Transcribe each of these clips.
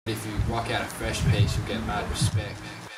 If you rock out a fresh piece, you'll get mad respect.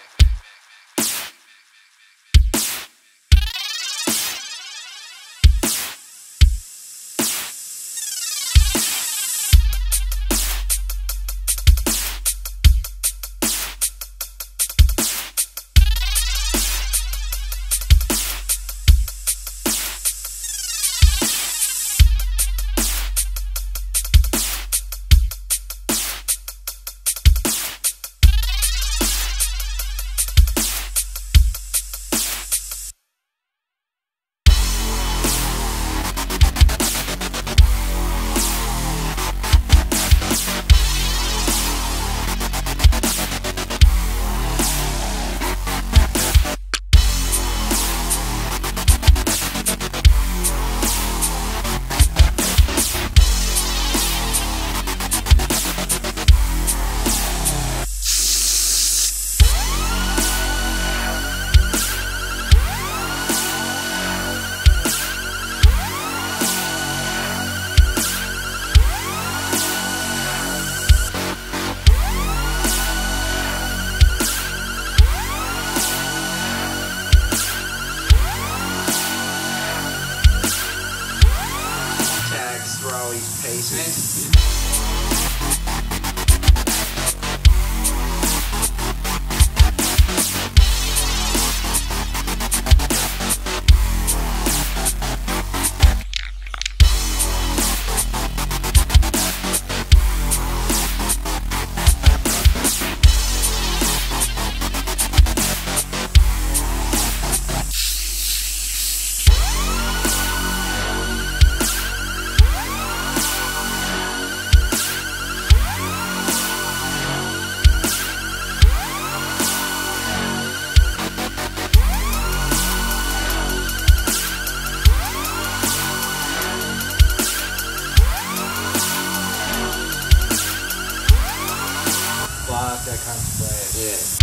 Pieces. That kind of play. Yeah.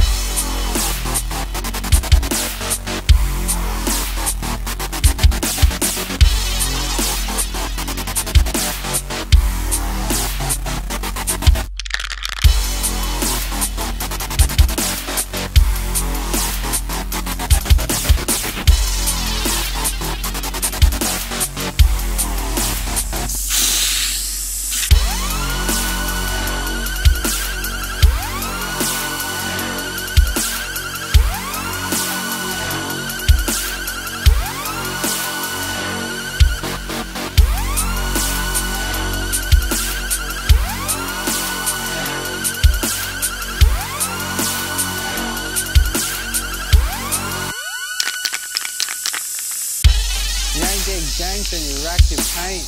You don't get ganked and you rack your paint.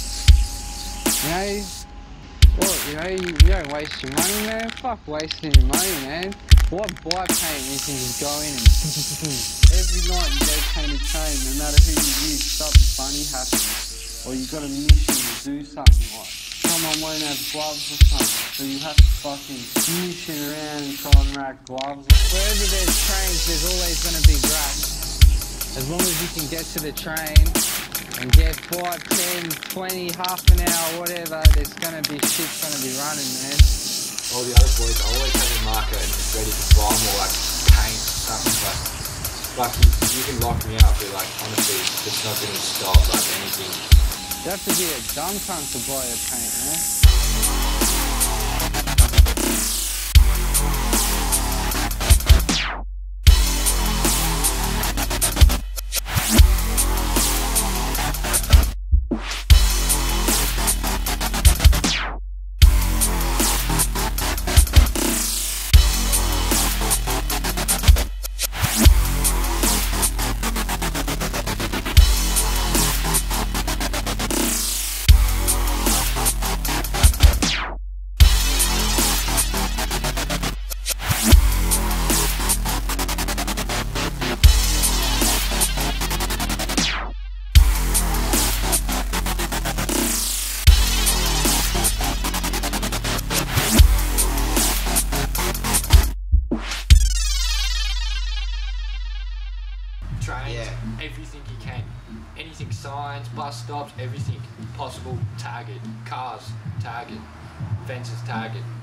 You don't waste your money, man. Fuck wasting your money, man. What buy paint you can just go in and every night you go paint a train, no matter who you use, something funny happens. Or you got a mission to do something like someone won't have gloves or something, so you have to fucking mission around and try and rack gloves. Wherever there's trains, there's always going to be grass. As long as you can get to the train and get 5, 10, 20, half an hour, whatever, there's going to be shit going to be running, man. All the other boys always have a marker and it's ready to bomb or like paint or something, but you can lock me up, but like honestly, it's not going to stop like anything. You have to be a dumb cunt to buy a paint, man. Everything you can. Anything, signs, bus stops, everything possible, tag it. Cars, tag it. Fences, tag it.